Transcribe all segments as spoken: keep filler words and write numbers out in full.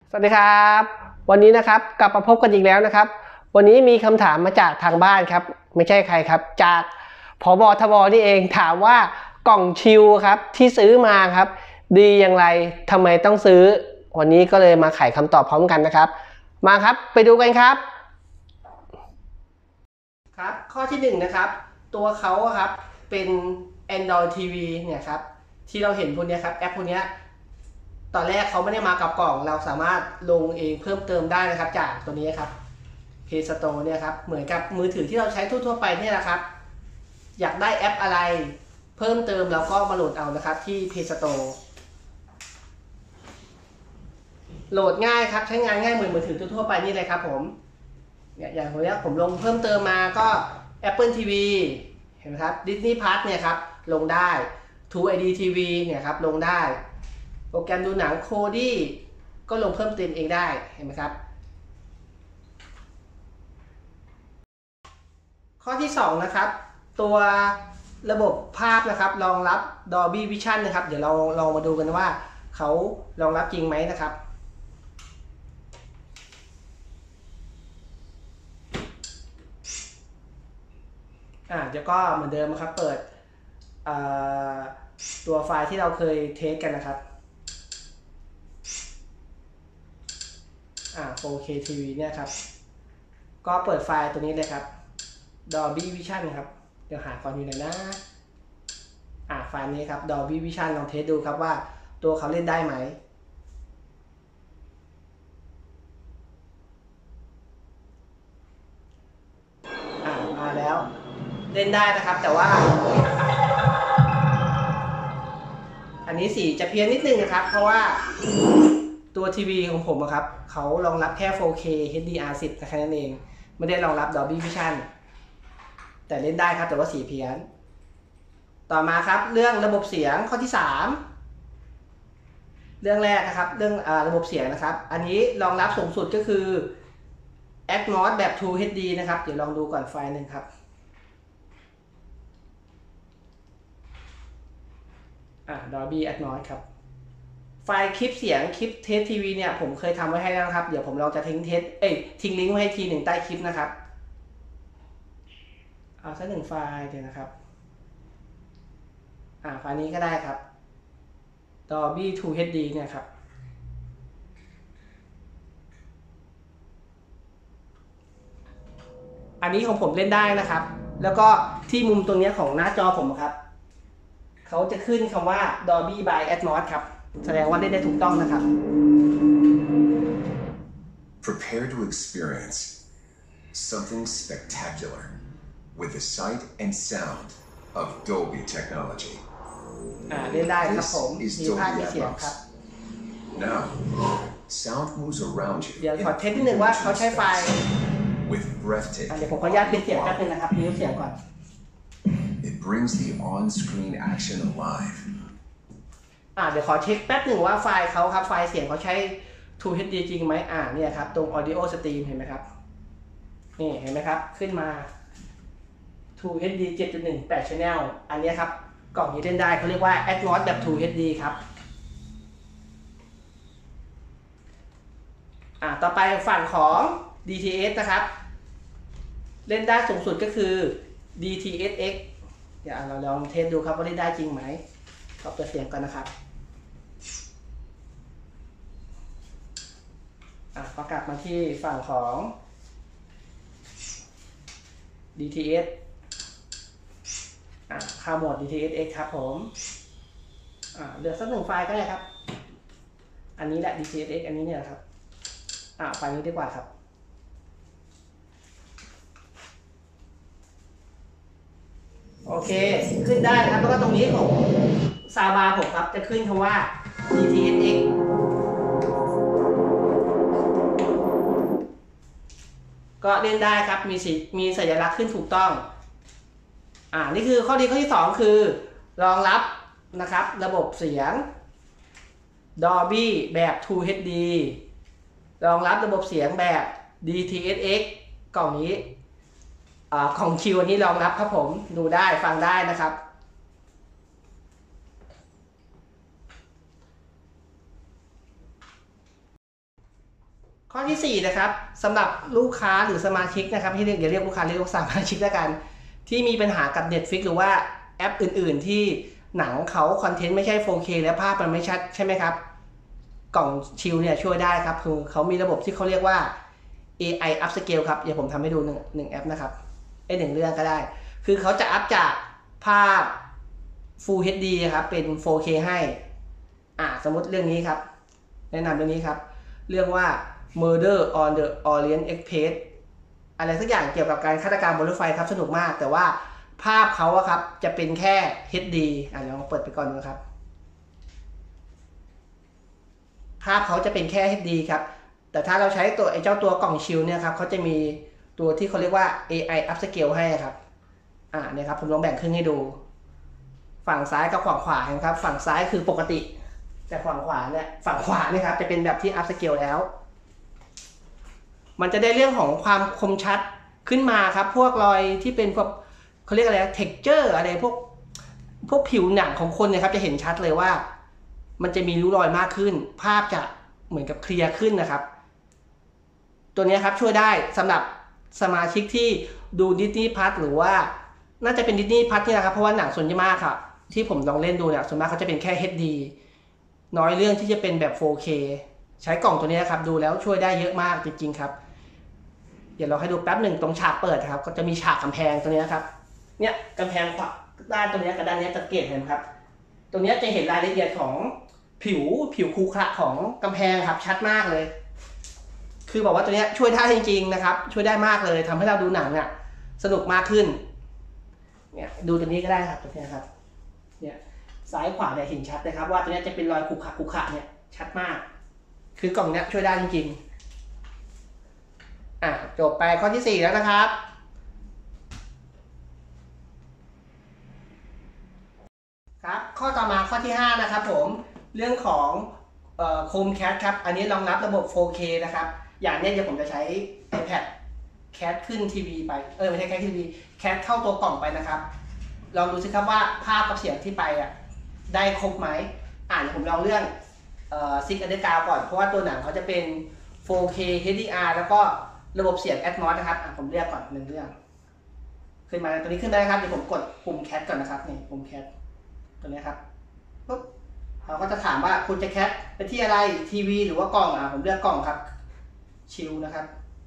สวัสดีครับวันนี้นะครับกลับมาพบกันอีกแล้วนะครับวันนี้มีคำถามมาจากทางบ้านครับไม่ใช่ใครครับจากผบ.ทบ.นี่เองถามว่ากล่องชิลครับที่ซื้อมาครับดีอย่างไรทำไมต้องซื้อวันนี้ก็เลยมาไขคำตอบพร้อมกันนะครับมาครับไปดูกันครับครับข้อที่หนึ่งนะครับตัวเขาครับเป็น Android ที วี เนี่ยครับที่เราเห็นพวกนี้ครับแอปพวกนี้ตอนแรกเขาไม่ได้มากับกล่องเราสามารถลงเองเพิ่มเติมได้นะครับจากตัวนี้ครับ Play Store เนี่ยครับเหมือนกับมือถือที่เราใช้ทั่วๆไปเนี่ยแหละครับอยากได้แอปอะไรเพิ่มเติมเราก็มาโหลดเอานะครับที่ Play Store โหลดง่ายครับใช้งานง่ายเหมือนมือถือทั่วๆไปนี่เลยครับผมเนี่ยอย่างตัวนี้ผมลงเพิ่มเติมมาก็ Apple ที วี เห็นไหมครับ Disney Plus เนี่ยครับลงได้ ทู ไอ ดี ที วี เนี่ยครับลงได้โปรแกรมดูหนังโคดี้ก็ลงเพิ่มเติมเองได้เห็นไหมครับข้อที่สองนะครับตัวระบบภาพนะครับรองรับ Dolby Vision นะครับเดี๋ยวเราลองมาดูกันว่าเขารองรับจริงไหมนะครับอ่าเดี๋ยวก็เหมือนเดิมนะครับเปิดตัวไฟล์ที่เราเคยเทสกันนะครับอ่า โฟร์เค ที วี เนี่ยครับก็เปิดไฟล์ตัวนี้เลยครับ Dolby Vision ครับเดี๋ยวหาก่อนอยู่ไหนนะอ่าไฟล์นี้ครับ Dolby Vision ลองเทสดูครับว่าตัวเขาเล่นได้ไหมอ่ามาแล้วเล่นได้นะครับแต่ว่าอันนี้สีจะเพี้ยนนิดนึงนะครับเพราะว่าตัวทีวีของผมครับเขารองรับแค่ โฟร์เค เอช ดี อาร์ สิบ แค่นั้นเองไม่ได้รองรับ Dolby Vision แต่เล่นได้ครับแต่ว่าสีเพี้ยนต่อมาครับเรื่องระบบเสียงข้อที่สามเรื่องแรกนะครับเรื่องอระบบเสียงนะครับอันนี้รองรับสูงสุดก็คือ Atmos แบบ ทู เอช ดี นะครับเดี๋ยวลองดูก่อนไฟล์หนึ่งครับอ่า Dolby Atmos ครับไฟล์คลิปเสียงคลิปเทสทีวีเนี่ยผมเคยทำไว้ให้แล้วครับเดี๋ยวผมลองจะทิ้งเทสเอ้ยทิ้งลิงก์ไว้ให้ทีหนึ่งใต้คลิปนะครับเอาสักหนึ่งไฟล์เดี๋ยวนะครับอ่าไฟล์นี้ก็ได้ครับ Dolby ทู เอช ดี เนี่ยครับอันนี้ของผมเล่นได้นะครับแล้วก็ที่มุมตรงนี้ของหน้าจอผมครับเขาจะขึ้นคำว่า Dolby by Atmos ครับแสดงว่าเล่นได้ถูกต้องนะครับ Prepare to experience something spectacular with the sight and sound of Dolby technology. อ่าเล่นได้ครับผมมีภาพมีเสียงครับ Now, sound moves around you. เดี๋ยวขอเทสนิดนึงว่าเขาใช้ไฟล์ with breathtaking. เดี๋ยวผมขออนุญาตปิดเสียงแป๊บนึงนะครับมิวเสียงก่อน It brings the on-screen action alive. อ่าเดี๋ยวขอเช็คแป๊บหนึ่งว่าไฟล์เขาครับไฟล์เสียงเขาใช้ ทู เอช ดี จริงไหมอ่าเนี่ยครับตรง Audio Stream เห็นไหมครับนี่เห็นไหมครับขึ้นมา ทู เอช ดี เจ็ดจุดหนึ่ง แปด Channel อันนี้ครับกล่องนี้เล่นได้เขาเรียกว่า Atmos แบบ ทู เอช ดี ครับอ่าต่อไปฝั่งของ ดี ที เอส นะครับเล่นได้สูงสุดก็คือ ดี ที เอส เอ็กซ์ เดี๋ยวเราลองเทสดูครับว่าเล่นได้จริงไหมขอเปิดเสียงก่อนนะครับอ่ะพอกลับมาที่ฝั่งของ ดี ที เอส อ่ะเข้าโหมด ดี ที เอส เอ็กซ์ ครับผมอ่ะเลือกสักหนึ่งไฟล์ก็ได้ครับอันนี้แหละ ดี ที เอส เอ็กซ์ อันนี้เนี่ยครับอ่ะไฟล์นี้ดีกว่าครับโอเคขึ้นได้นะครับแล้วก็ตรงนี้ของซาวบาร์ผมครับจะขึ้นคำว่า ดี ที เอส เอ็กซ์ ก็เล่นได้ครับมีสีมีสัญลักษณ์ขึ้นถูกต้องอ่านี่คือข้อดีข้อที่สองคือรองรับนะครับระบบเสียง Dolby แบบ ทู เอช ดี รองรับระบบเสียงแบบ ดี ที เอส เอ็กซ์ กล่องนี้อ่าของคิวนี้รองรับครับผมดูได้ฟังได้นะครับข้อที่สี่นะครับสำหรับลูกค้าหรือสมาชิกนะครับที่เรียกอย่าเรียกลูกค้าเรียกสมาชิกแล้วกันที่มีปัญหากับ Netflix หรือว่าแอปอื่นๆที่หนังเขาคอนเทนต์ไม่ใช่ โฟร์เค และภาพมันไม่ชัดใช่ไหมครับกล่องชิลเนี่ยช่วยได้ครับคือเขามีระบบที่เขาเรียกว่า เอ ไอ Upscale ครับเดี๋ยวผมทำให้ดูหนึ่งหนึ่งแอปนะครับไอหนึ่งเรื่องก็ได้คือเขาจะอัพจากภาพ Full เอช ดี ครับเป็น โฟร์เค ให้อ่าสมมติเรื่องนี้ครับแนะนำเรื่องนี้ครับเรื่องว่า Murder on the Orient Express อะไรสักอย่างเกี่ยวกับการฆาตกรรมบนรถไฟครับสนุกมากแต่ว่าภาพเขาอะครับจะเป็นแค่ เอช ดี อ่ะเดี๋ยวลองเปิดไปก่อนนะครับภาพเขาจะเป็นแค่ เอช ดี ครับแต่ถ้าเราใช้ตัวไอ้เจ้าตัวกล่องชิลเนี่ยครับเขาจะมีตัวที่เขาเรียกว่า เอ ไอ Upscale ให้ครับอ่าเนี่ยครับผมลองแบ่งครึ่งให้ดูฝั่งซ้ายกับฝั่งขวาครับฝั่งซ้ายคือปกติแต่ฝั่งขวาเนี่ยฝั่งขวาเนี่ยครับจะเป็นแบบที่ Upscale แล้วมันจะได้เรื่องของความคมชัดขึ้นมาครับพวกรอยที่เป็นพวกเขาเรียกอะไร texture อะไรพวกพวกผิวหนังของคนเนี่ยครับจะเห็นชัดเลยว่ามันจะมีริ้วรอยมากขึ้นภาพจะเหมือนกับเคลียร์ขึ้นนะครับตัวนี้ครับช่วยได้สำหรับสมาชิกที่ดู Disney Plus หรือว่าน่าจะเป็น Disney Plus นี่นะครับเพราะว่าหนังส่วนใหญ่มากครับที่ผมลองเล่นดูเนี่ยส่วนมากเขาจะเป็นแค่ เอช ดี น้อยเรื่องที่จะเป็นแบบ โฟร์เค ใช้กล่องตัวนี้ครับดูแล้วช่วยได้เยอะมากจริงๆครับเดี๋ยวเราให้ดูแป๊บหนึ่งตรงฉากเปิดครับก็จะมีฉากกำแพงตัวนี้ครับเนี่ยกำแพงขวาด้านตรงนี้กับด้านนี้สังเกตเห็นครับตรงนี้จะเห็นรายละเอียดของผิวผิวคูคระของกำแพงครับชัดมากเลยคือบอกว่าตัวนี้ช่วยได้จริงๆนะครับช่วยได้มากเลยทำให้เราดูหนังเนี่ยสนุกมากขึ้นเนี่ยดูตัวนี้ก็ได้ครับตัวนี้ครับเนี่ยซ้ายขวาเนี่ยเห็นชัดเลยครับว่าตัวนี้จะเป็นรอยคูคระคูคระเนี่ยชัดมากคือกล่องเนี้ยช่วยได้จริงๆอ่ะจบไปข้อที่สี่แล้วนะครับครับข้อต่อมาข้อที่ห้านะครับผมเรื่องของเอ่อ Chromecast ครับอันนี้รองรับระบบ โฟร์เค นะครับอย่างนี้เดี๋ยวผมจะใช้ iPad แคสขึ้นทีวีไปเออไม่ใช่แคสทีวีแคสเข้าตัวกล่องไปนะครับลองดูสิครับว่าภาพกับเสียงที่ไปอ่ะได้ครบไหมอ่านผมลองเรื่องเอ่อ Six Underground ก่อนเพราะว่าตัวหนังเขาจะเป็น โฟร์เค เอช ดี อาร์ แล้วก็ระบบเสียง Atmos นะครับอ่ะผมเรียกก่อนหนึ่งเรื่องขึ้นมาตัวนี้ขึ้นได้ครับเดี๋ยวผมกดปุ่มแคสก่อนนะครับนี่ปุ่มแคสตัวนี้ครับปุ๊บเขาก็จะถามว่าคุณจะแคสไปที่อะไรทีวีหรือว่ากล่องอ่ะผมเลือกกล่องครับชิลนะครับ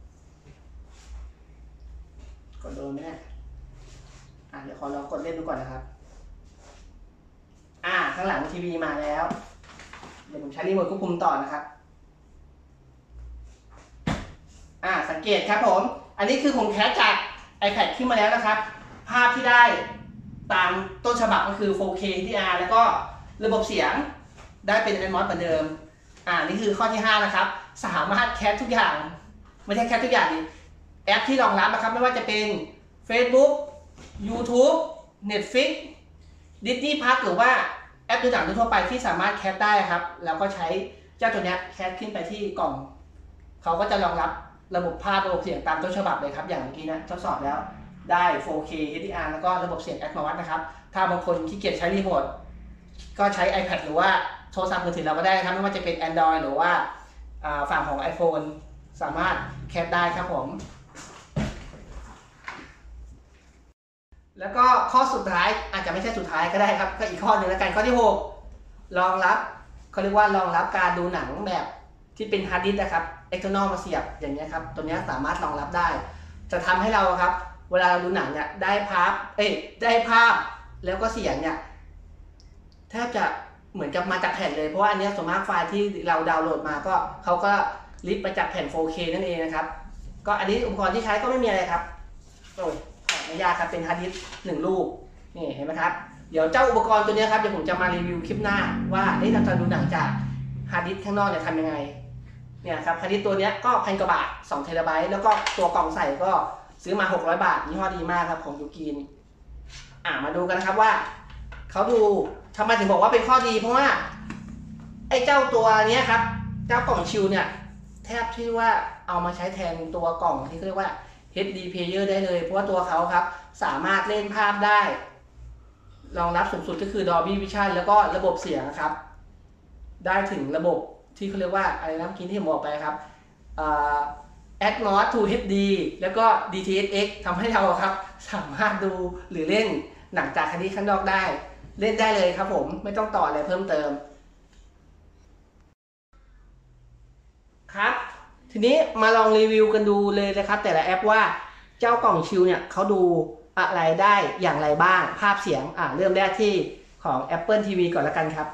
กดโดนไหมเนี่ยอ่ะเดี๋ยวขอลองกดเล่นดูก่อนนะครับอ่าข้างหลังทีวีมาแล้วเดี๋ยวผมใช้รีโมทควบคุมต่อนะครับอ่าสังเกตครับผมอันนี้คือผมแคสจาก iPad ขึ้นมาแล้วนะครับภาพที่ได้ตามต้นฉบับก็คือ โฟร์เค เอช ดี อาร์ แล้วก็ระบบเสียงได้เป็น Atmos เหมือนเดิมอ่านี่คือข้อที่ห้านะครับสามารถแคสทุกอย่างไม่ใช่แคสทุกอย่างดิแอปที่รองรับนะครับไม่ว่าจะเป็น Facebook YouTube Netflix Disney Plus หรือว่าแอปดูหนังทั่วไปที่สามารถแคสได้ครับแล้วก็ใช้เจ้าตัวนี้แคสขึ้นไปที่กล่องเขาก็จะรองรับระบบภาพระบบเสียงตามต้นฉบับเลยครับอย่างเมื่อกี้นะทดสอบแล้วได้ โฟร์เค เอช ดี อาร์ แล้วก็ระบบเสียง Atmos นะครับถ้าบางคนขี้เกียจใช้รีโมทก็ใช้ iPad หรือว่าโทรศัพท์มือถือเราก็ได้ครับไม่ว่าจะเป็น Android หรือว่าฝั่งของ iPhone สามารถแคสได้ครับผมแล้วก็ข้อสุดท้ายอาจจะไม่ใช่สุดท้ายก็ได้ครับก็อีกข้อหนึ่งแล้วกันข้อที่หกรองรับเขาเรียกว่ารองรับการดูหนังแบบที่เป็นฮาร์ดดิสก์นะครับ external มาเสียบอย่างนี้ครับตัวนี้สามารถรองรับได้จะทำให้เราครับเวลาเราดูหนังเนี่ยได้ภาพเอ้ยได้ภาพแล้วก็เสียงเนี่ยแทบจะเหมือนกับมาจากแผ่นเลยเพราะว่าอันนี้ส่วนมากไฟล์ที่เราดาวน์โหลดมาก็เขาก็ลิฟต์มาจากแผ่น โฟร์เค นั่นเองนะครับก็อันนี้อุปกรณ์ที่ใช้ก็ไม่มีอะไรครับโอ้ยไม่ยากครับเป็นฮาร์ดดิสก์หนึ่งลูกนี่เห็นไหมครับเดี๋ยวเจ้าอุปกรณ์ตัวนี้ครับเดี๋ยวผมจะมารีวิวคลิปหน้าว่าเอ๊ะเราจะดูหนังจากฮาร์ดดิสก์ข้างนอกเนี่ยทำยังไงเนี่ยครับฮาร์ดดิสก์ตัวนี้ก็พันกว่าบาทสองเทราไบต์แล้วก็ตัวกล่องใส่ก็ซื้อมาหกร้อยบาทยี่ห้อดีมากครับของยูกินอ่ะมาดูกันนะครับว่าเขาดูทำไมถึงบอกว่าเป็นข้อดีเพราะว่าไอ้เจ้าตัวนี้ครับเจ้ากล่องชิลเนี่ยแทบที่ว่าเอามาใช้แทนตัวกล่องที่เรียกว่า เอช ดี Player ได้เลยเพราะว่าตัวเขาครับสามารถเล่นภาพได้รองรับสูงสุดก็คือ Dolby Vision แล้วก็ระบบเสียงครับได้ถึงระบบที่เขาเรียกว่าอะไรนะเมื่อกี้ที่ผมบอกไปครับ Atmos ทู เอช ดี แล้วก็ ดี ที เอส เอ็กซ์ ทำให้เราครับสามารถดูหรือเล่นหนังจากคดีข้างนอกได้เล่นได้เลยครับผมไม่ต้องต่ออะไรเพิ่มเติมครับทีนี้มาลองรีวิวกันดูเลยนะครับแต่ละแอปว่าเจ้ากล่องชิลเนี่ยเขาดูอะไรได้อย่างไรบ้างภาพเสียงอ่ะเริ่มแรกที่ของ Apple ที วี ก่อนละกันครับ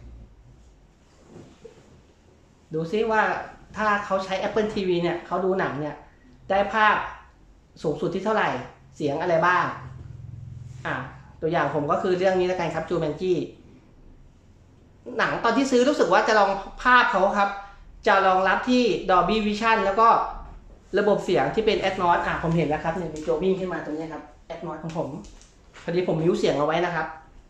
ดูซิว่าถ้าเขาใช้ Apple ที วี เนี่ยเขาดูหนังเนี่ยได้ภาพสูงสุดที่เท่าไหร่เสียงอะไรบ้างอ่ะตัวอย่างผมก็คือเรื่องนี้ละกันครับจูแมนจี้หนังตอนที่ซื้อรู้สึกว่าจะลองภาพเขาครับจะรองรับที่ Dolby Vision แล้วก็ระบบเสียงที่เป็น Atmos อ่ะผมเห็นแล้วครับเนี่ยมีโจวิ่งขึ้นมาตรงนี้ครับ Atmos ของผมพอดีผมมิวเสียงเอาไว้นะครับ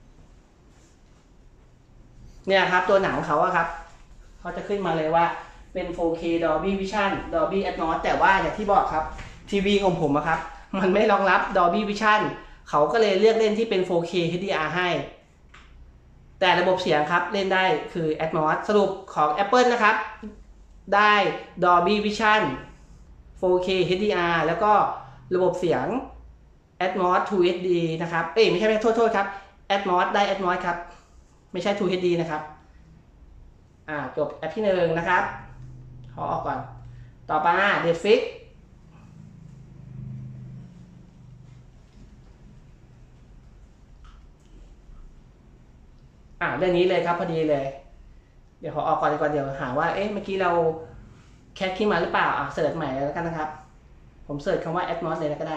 เนี่ยครับตัวหนังเขาอะครับเขาจะขึ้นมาเลยว่าเป็น โฟร์เค Dolby Vision Dolby Atmos แต่ว่าอย่างที่บอกครับทีวีของผมอะครับมันไม่รองรับ Dolby Vision เขาก็เลยเลือกเล่นที่เป็น โฟร์เค เอช ดี อาร์ ให้แต่ระบบเสียงครับเล่นได้คือ Atmos สรุปของ Apple นะครับได้ Dolby Vision โฟร์เค เอช ดี อาร์ แล้วก็ระบบเสียง Atmos ทู เอช ดี นะครับเอ้ยไม่ใช่ไม่โทษโทษครับ Atmos ได้ Atmos ครับไม่ใช่ ทู เอช ดี นะครับอ่าจบแอปที่หนึ่งนะครับขอออกก่อนต่อไป Netflix อ่าเรื่องนี้เลยครับพอดีเลยเดี๋ยวขอออกก่อนดีกว่าเดี๋ยวหาว่าเอ๊ะเมื่อกี้เราแคปขึ้นมาหรือเปล่าอ่ะเสิร์ชใหม่แล้วกันนะครับผมเสิร์ชคำว่า Atmos เลยแล้วก็ได้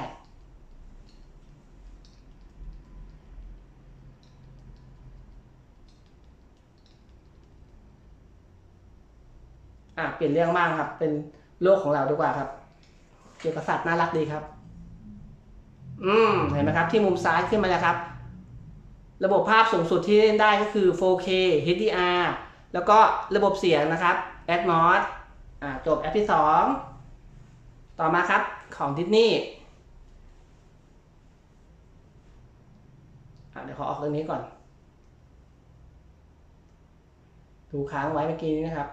อ่ะเปลี่ยนเรื่องบ้างครับเป็นโลกของเราดีกว่าครับเกี่ยวกับสัตว์น่ารักดีครับอืมเห็นไหมครับที่มุมซ้ายขึ้นมาแล้วครับระบบภาพสูงสุดที่เล่นได้ก็คือ โฟร์เค เอช ดี อาร์ แล้วก็ระบบเสียงนะครับ Atmos อ่าจบแอปที่สองต่อมาครับของ Disney อ่าเดี๋ยวขอออกเรื่องนี้ก่อนดูค้างไว้เมื่อกี้นี้นะครับ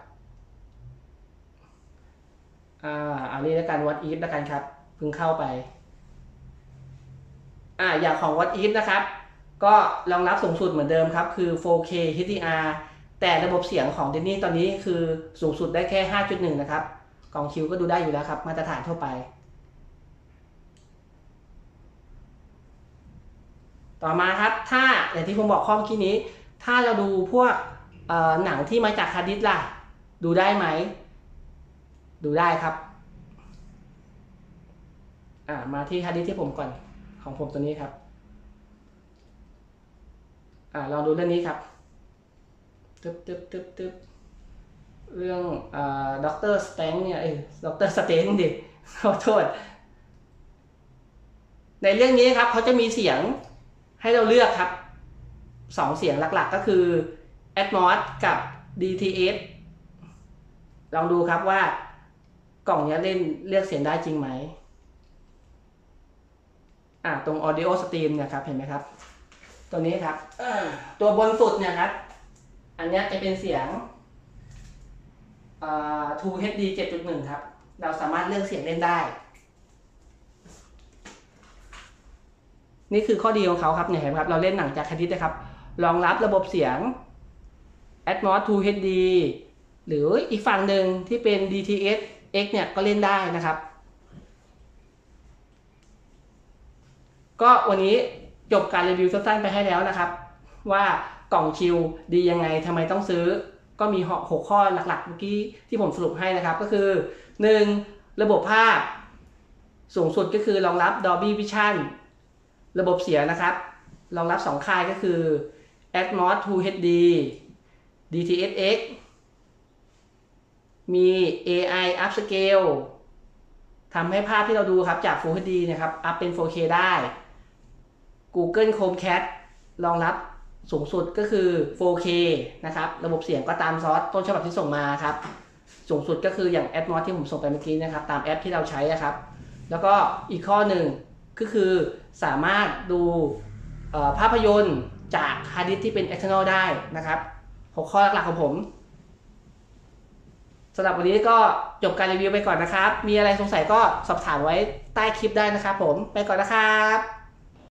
อ่าเอานี้แล้วกัน What If แล้วกันครับเพิ่งเข้าไปอ่าอย่างของ What If นะครับก็รองรับสูงสุดเหมือนเดิมครับคือ โฟร์เค เอช ดี อาร์ แต่ระบบเสียงของ Disney ตอนนี้คือสูงสุดได้แค่ ห้าจุดหนึ่ง นะครับกล่องคิวก็ดูได้อยู่แล้วครับมาตรฐานทั่วไปต่อมาครับถ้าอย่างที่ผมบอกข้อเมื่อกี้นี้ถ้าเราดูพวกหนังที่มาจากฮาร์ดดิสก์ล่ะดูได้ไหมดูได้ครับอ่ามาที่ฮาร์ดดิสก์ที่ผมก่อนของผมตัวนี้ครับอ่าลองดูเรื่องนี้ครับตึ๊บตึ๊บตึ๊บตึ๊บเรื่องอ่าด็อกเตอร์สแตงเนี่ยเอ้ยด็อกเตอร์สเตนดิขอโทษในเรื่องนี้ครับเขาจะมีเสียงให้เราเลือกครับสองเสียงหลักๆก็คือ Atmos กับ ดี ที เอส ลองดูครับว่ากล่องนี้เล่นเลือกเสียงได้จริงไหมอ่าตรง Audio Stream เนี่ยครับเห็นไหมครับตัวนี้ครับตัวบนสุดเนี่ยครับอันนี้จะเป็นเสียงทู เอช ดี เจ็ดจุดหนึ่ง ครับเราสามารถเลือกเสียงเล่นได้นี่คือข้อดีของเขาครับเนี่ยเห็นไหมครับเราเล่นหนังจากคดิตนะครับรองรับระบบเสียง Atmos ทู เอช ดี หรืออีกฝั่งหนึ่งที่เป็น ดี ที เอส เอ็กซ์ เนี่ยก็เล่นได้นะครับก็วันนี้จบการรีวิวสั้นๆไปให้แล้วนะครับว่ากล่องชิลดียังไงทำไมต้องซื้อก็มีหกข้อหลักๆเมื่อกี้ที่ผมสรุปให้นะครับก็คือหนึ่งระบบภาพสูงสุดก็คือรองรับ Dolby Vision ระบบเสียงนะครับรองรับสองค่ายก็คือ Atmos ทู เอช ดี ดี ที เอส เอ็กซ์ มี เอ ไอ Upscale ทำให้ภาพที่เราดูครับจาก Full เอช ดี นะครับอัพเป็น โฟร์เค ได้ Google Chromecast รองรับสูงสุดก็คือ โฟร์เค นะครับระบบเสียงก็ตามซอสต้นฉบับที่ส่งมาครับสูงสุดก็คืออย่าง Atmos ที่ผมส่งไปเมื่อกี้นะครับตามแอปที่เราใช้ครับแล้วก็อีกข้อหนึ่งก็คือสามารถดูภาพยนตร์จากฮาร์ดดิสก์ที่เป็น external ได้นะครับหกข้อหลักๆของผมสำหรับวันนี้ก็จบการรีวิวไปก่อนนะครับมีอะไรสงสัยก็สอบถามไว้ใต้คลิปได้นะครับผมไปก่อนนะครับ